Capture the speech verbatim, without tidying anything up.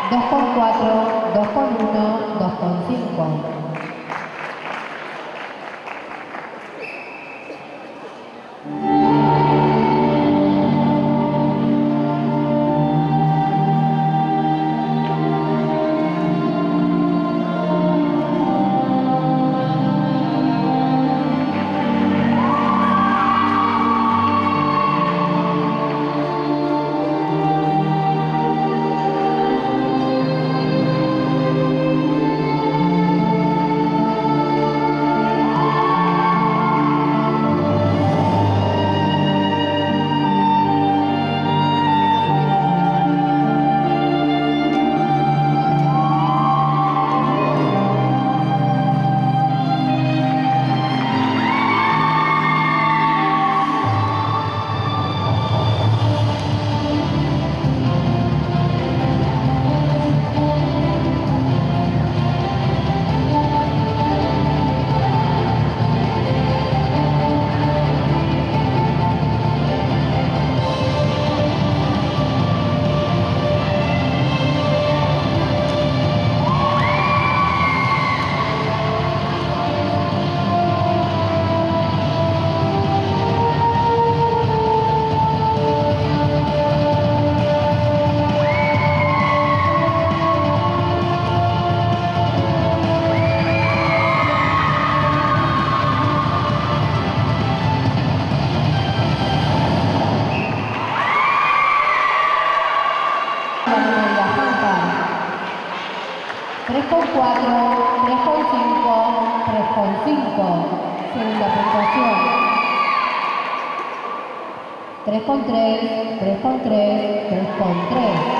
dos con cuatro, dos con uno, dos con cinco. tres con cuatro, tres con cinco, tres con cinco. Segunda puntuación. tres con tres, tres con tres, tres con tres.